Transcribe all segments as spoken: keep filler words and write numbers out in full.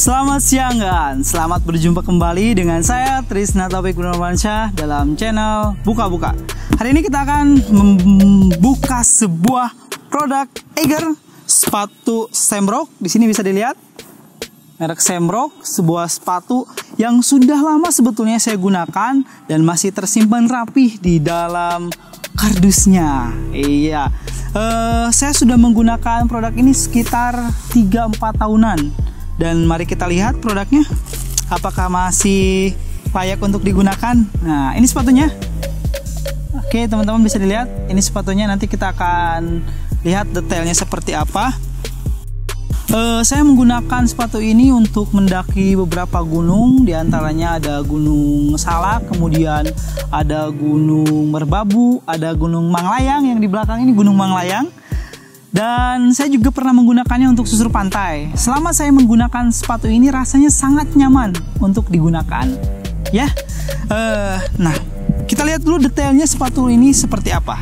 Selamat siang kan, selamat berjumpa kembali dengan saya Trisna Taufik Gunawansyah dalam channel Buka Buka. Hari ini kita akan membuka sebuah produk Eiger, sepatu Shamrock. Di sini bisa dilihat merek Shamrock, sebuah sepatu yang sudah lama sebetulnya saya gunakan dan masih tersimpan rapih di dalam kardusnya. Iya, uh, saya sudah menggunakan produk ini sekitar tiga empat tahunan. Dan mari kita lihat produknya, apakah masih layak untuk digunakan. Nah, ini sepatunya. Oke, teman-teman bisa dilihat, ini sepatunya. Nanti kita akan lihat detailnya seperti apa. Uh, saya menggunakan sepatu ini untuk mendaki beberapa gunung. Di antaranya ada Gunung Salak, kemudian ada Gunung Merbabu, ada Gunung Manglayang. Yang di belakang ini Gunung Manglayang. Dan saya juga pernah menggunakannya untuk susur pantai. Selama saya menggunakan sepatu ini rasanya sangat nyaman untuk digunakan. Ya, uh, nah kita lihat dulu detailnya sepatu ini seperti apa.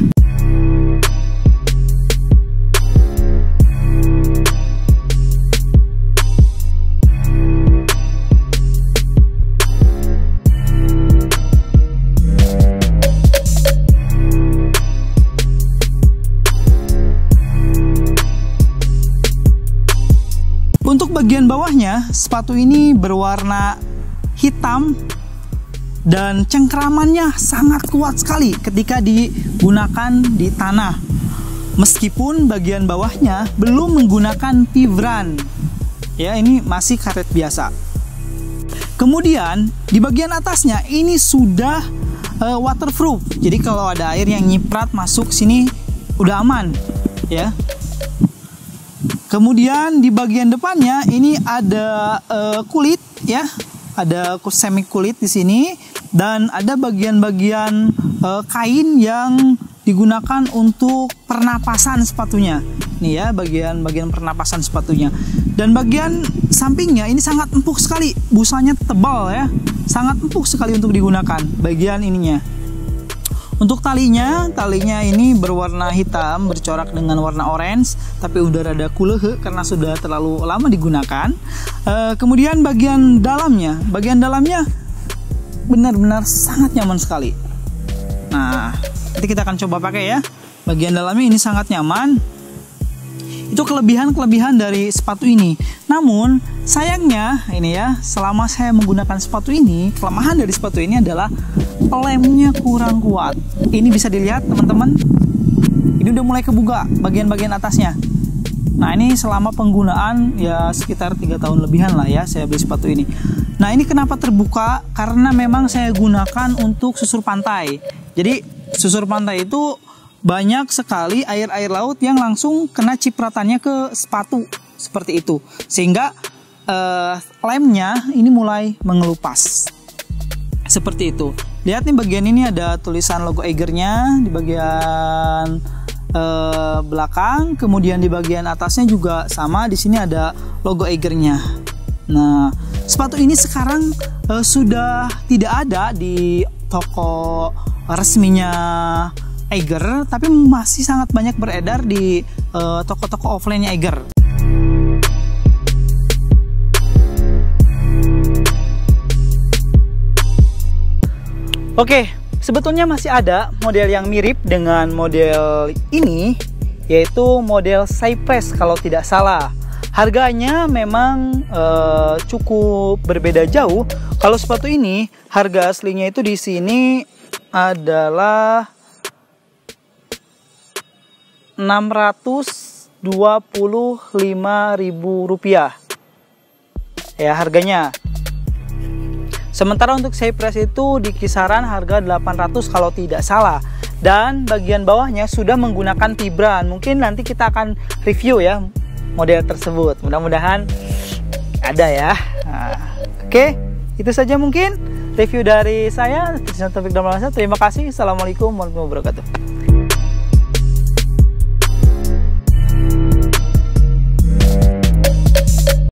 Untuk bagian bawahnya, sepatu ini berwarna hitam dan cengkramannya sangat kuat sekali ketika digunakan di tanah. Meskipun bagian bawahnya belum menggunakan fibran, ya ini masih karet biasa. Kemudian di bagian atasnya ini sudah uh, waterproof. Jadi kalau ada air yang nyiprat masuk sini udah aman, ya. Kemudian di bagian depannya ini ada uh, kulit, ya, ada semi kulit di sini dan ada bagian-bagian uh, kain yang digunakan untuk pernapasan sepatunya. Nih ya, bagian-bagian pernapasan sepatunya. Dan bagian sampingnya ini sangat empuk sekali, busanya tebal ya, sangat empuk sekali untuk digunakan. Bagian ininya. Untuk talinya, talinya ini berwarna hitam bercorak dengan warna orange, tapi udah rada kulehe karena sudah terlalu lama digunakan. E, kemudian bagian dalamnya, bagian dalamnya benar-benar sangat nyaman sekali. Nah, nanti kita akan coba pakai ya. Bagian dalamnya ini sangat nyaman. Itu kelebihan-kelebihan dari sepatu ini. Namun sayangnya ini ya, selama saya menggunakan sepatu ini, kelemahan dari sepatu ini adalah lemnya kurang kuat. Ini bisa dilihat teman-teman, ini udah mulai kebuka bagian-bagian atasnya. Nah, ini selama penggunaan ya sekitar tiga tahun lebihan lah ya saya beli sepatu ini. Nah, ini kenapa terbuka? Karena memang saya gunakan untuk susur pantai. Jadi susur pantai itu banyak sekali air-air laut yang langsung kena cipratannya ke sepatu seperti itu, sehingga uh, lemnya ini mulai mengelupas seperti itu. Lihat nih, bagian ini ada tulisan logo Eiger-nya di bagian uh, belakang, kemudian di bagian atasnya juga sama, di sini ada logo Eiger-nya. Nah, sepatu ini sekarang uh, sudah tidak ada di toko resminya Eiger, tapi masih sangat banyak beredar di toko-toko uh, offline-nya Eiger. Oke, sebetulnya masih ada model yang mirip dengan model ini, yaitu model Cypress kalau tidak salah. Harganya memang uh, cukup berbeda jauh. Kalau sepatu ini, harga aslinya itu di sini adalah enam ratus dua puluh lima ribu rupiah ya harganya. Sementara untuk Cypress itu di kisaran harga delapan ratus kalau tidak salah. Dan bagian bawahnya sudah menggunakan fibran. Mungkin nanti kita akan review ya model tersebut. Mudah-mudahan ada ya. Nah, oke, itu saja mungkin review dari saya. Terima kasih. Assalamualaikum warahmatullahi wabarakatuh.